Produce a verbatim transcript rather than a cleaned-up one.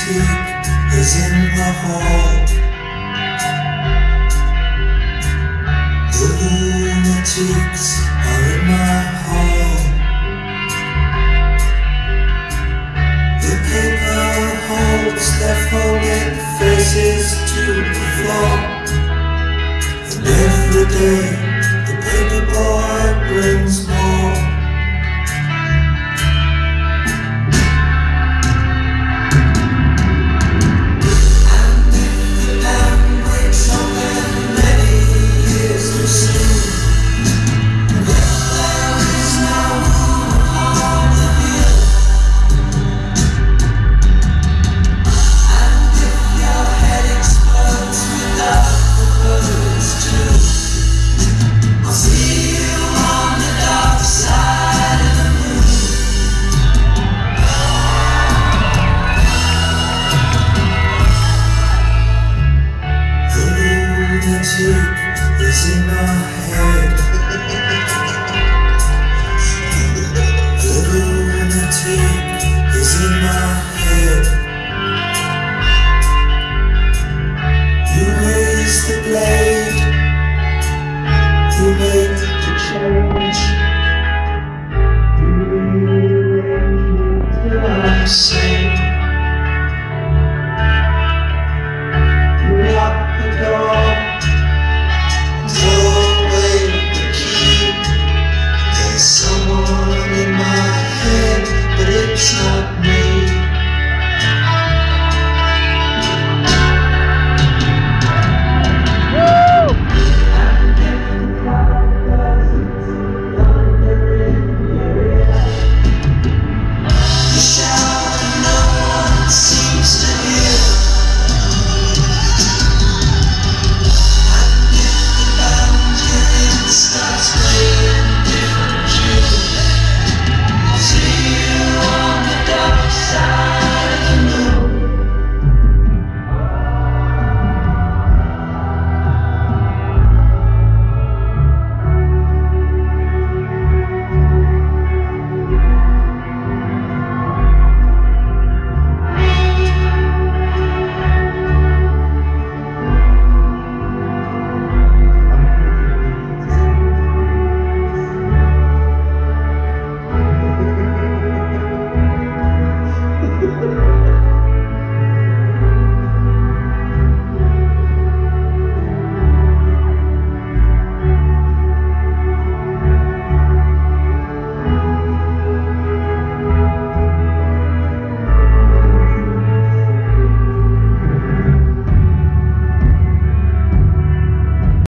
lunatic is in the hall. The lunatics are in my hall. The paper holds their folded faces to the floor. And every day the paper boy brings more. Is in my head. The lunatic is in my head. You raise the blade, you make the change, you rearrange me till I'm safe.